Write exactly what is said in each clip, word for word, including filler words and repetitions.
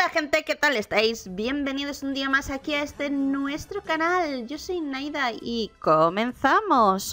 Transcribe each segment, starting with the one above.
Hola gente, ¿qué tal estáis? Bienvenidos un día más aquí a este nuestro canal. Yo soy Naida y comenzamos.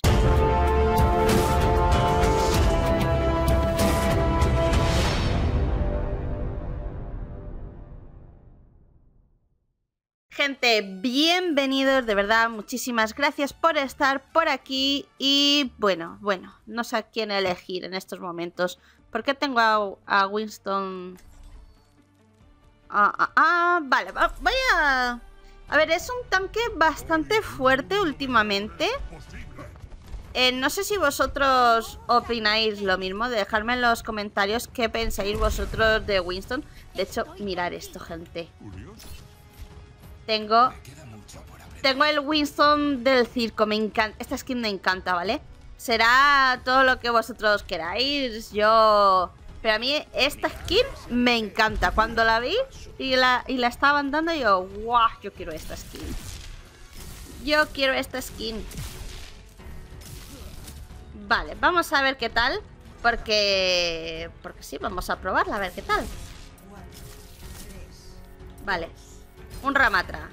Gente, bienvenidos, de verdad, muchísimas gracias por estar por aquí. Y bueno, bueno, no sé a quién elegir en estos momentos. ¿Por qué tengo a, a Winston? Ah, ah, ah, vale, voy a... A ver, es un tanque bastante fuerte últimamente. Eh, no sé si vosotros opináis lo mismo. Dejadme en los comentarios qué pensáis vosotros de Winston. De hecho, mirad esto, gente. Tengo... Tengo el Winston del circo. Me encanta. Esta skin me encanta, ¿vale? Será todo lo que vosotros queráis. Yo... Pero a mí esta skin me encanta. Cuando la vi y la, y la estaban dando, yo, ¡guau! Yo quiero esta skin. Yo quiero esta skin. Vale, vamos a ver qué tal. Porque... Porque sí, vamos a probarla, a ver qué tal. Vale. Un Ramatra.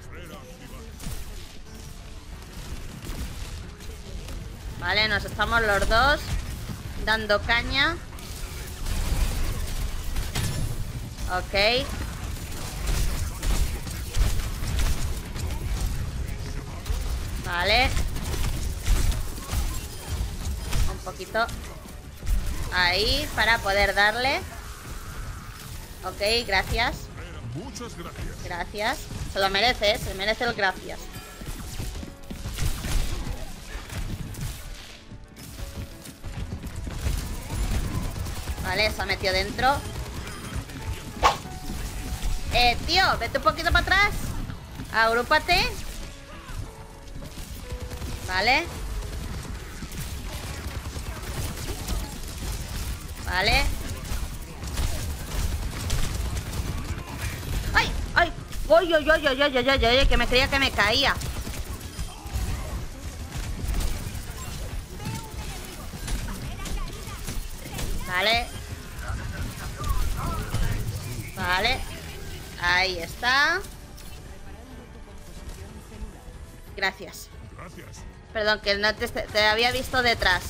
Vale, nos estamos los dos dando caña. Ok. Vale. Un poquito. Ahí, para poder darle. Ok, gracias. Muchas gracias. Gracias. Se lo merece, ¿eh? Se merece el gracias. Vale, se ha metido dentro. Eh, tío, vete un poquito para atrás. Agrúpate. Vale. Vale. ¡Ay! ¡Ay! ¡Oy, oy, oy, oy, oy, oy, oy, oy! Que me creía que me caía. Vale. Vale. Ahí está. Gracias. Gracias. Perdón, que no te, te había visto detrás.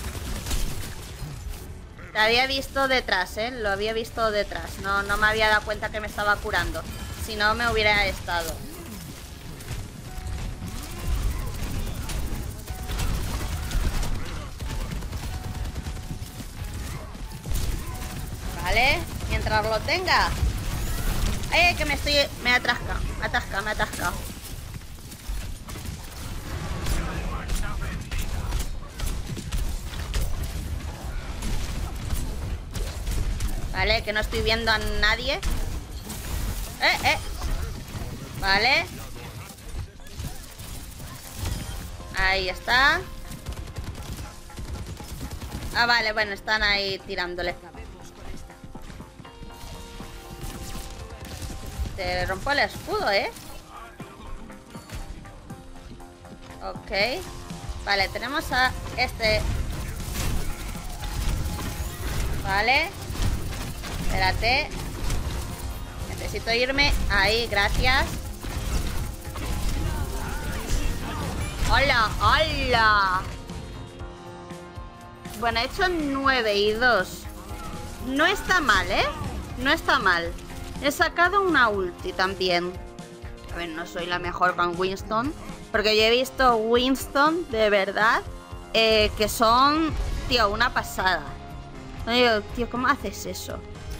Te había visto detrás, ¿eh? Lo había visto detrás. No, no me había dado cuenta que me estaba curando. Si no, me hubiera estado. Vale. Mientras lo tenga. ¡Eh! Que me estoy... Me atasca. Me atasca, me atasca. Vale, que no estoy viendo a nadie. Eh, eh. Vale. Ahí está. Ah, vale, bueno, están ahí tirándole. Te rompo el escudo, ¿eh? Ok. Vale, tenemos a este. Vale. Espérate. Necesito irme. Ahí, gracias. ¡Hola! ¡Hola! Bueno, he hecho nueve y dos. No está mal, ¿eh? No está mal. He sacado una ulti también. A ver, no soy la mejor con Winston. Porque yo he visto Winston, de verdad, eh, que son, tío, una pasada. Oye, tío, ¿cómo haces eso?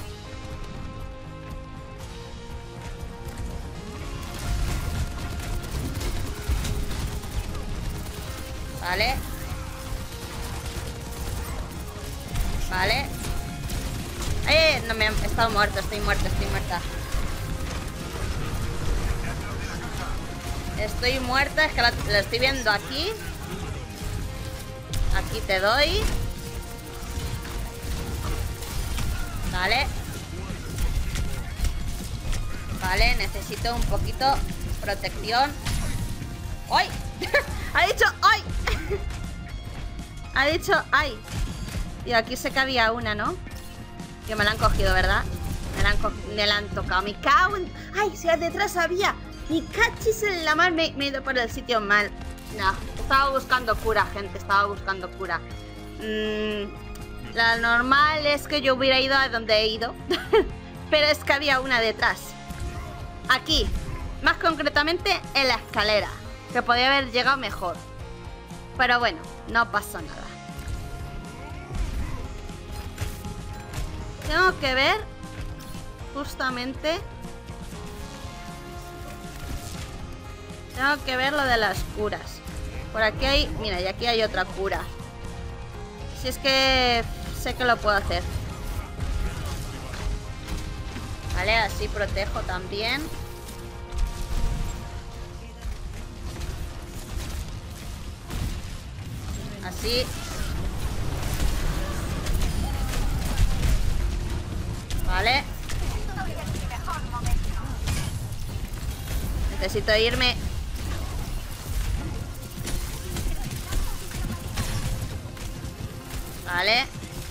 Vale. Vale. Eh, no me he estado muerta, estoy muerta, estoy muerta. Estoy muerta, es que la, la estoy viendo aquí. Aquí te doy. Vale. Vale, necesito un poquito protección. ¡Ay! Ha dicho ¡ay! Ha dicho ¡ay! Y aquí sé que había una, ¿no? Que me la han cogido, ¿verdad? Me la han, me la han tocado. Me cago en... ¡Ay! Si detrás había... Mi cachis en la mar. Me, me he ido por el sitio mal. No, estaba buscando cura, gente. Estaba buscando cura. Mm, la normal es que yo hubiera ido a donde he ido. Pero es que había una detrás. Aquí. Más concretamente en la escalera. Que podía haber llegado mejor. Pero bueno, no pasó nada. Tengo que ver justamente... Tengo que ver lo de las curas. Por aquí hay... Mira, y aquí hay otra cura. Si es que sé que lo puedo hacer. Vale, así protejo también. Así. Vale. Necesito irme. Vale.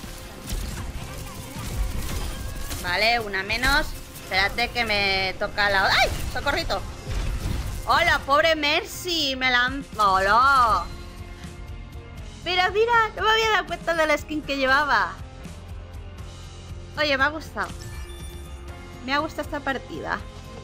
Vale, una menos. Espérate que me toca la... ¡Ay! ¡Socorrito! ¡Hola, pobre Mercy! Me la han... ¡Hola! Mira, mira, no me había dado cuenta de la skin que llevaba. Oye, me ha gustado. Me ha gustado esta partida.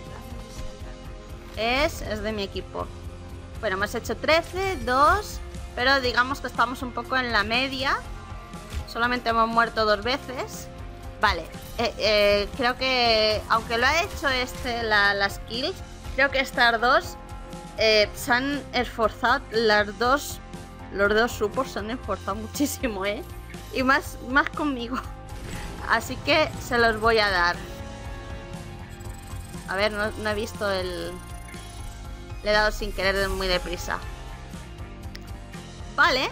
Es, es de mi equipo. Bueno, hemos hecho trece, dos. Pero digamos que estamos un poco en la media. Solamente hemos muerto dos veces. Vale, eh, eh, creo que aunque lo ha hecho este, la, las kills, creo que estas dos eh, se han esforzado. Las dos, los dos supports se han esforzado muchísimo, ¿eh? Y más, más conmigo. Así que se los voy a dar. A ver, no, no he visto el... Le he dado sin querer muy deprisa. Vale.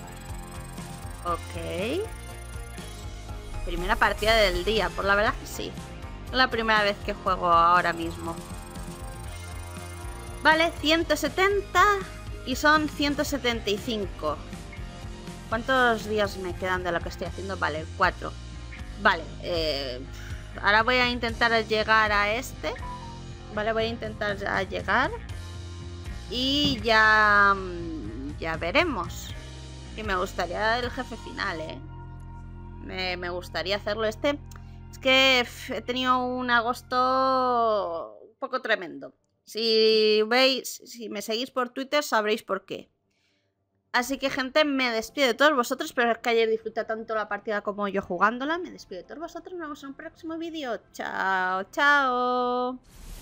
Ok. Primera partida del día. Por la verdad que sí. Es la primera vez que juego ahora mismo. Vale, ciento setenta. Y son ciento setenta y cinco. ¿Cuántos días me quedan de lo que estoy haciendo? Vale, cuatro. Vale, eh, ahora voy a intentar llegar a este. Vale, voy a intentar ya llegar. Y ya... Ya veremos. Y me gustaría el jefe final, ¿eh? Me, me gustaría hacerlo este. Es que he tenido un agosto un poco tremendo. Si veis, si me seguís por Twitter sabréis por qué. Así que, gente, me despido de todos vosotros. Espero que ayer disfruté tanto la partida como yo jugándola. Me despido de todos vosotros. Nos vemos en un próximo vídeo. Chao, chao.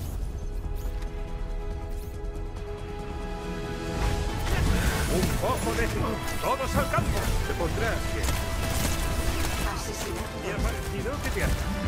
Un poco de ti. Todos al campo. Te pondrás bien. Me ha parecido que te ataca.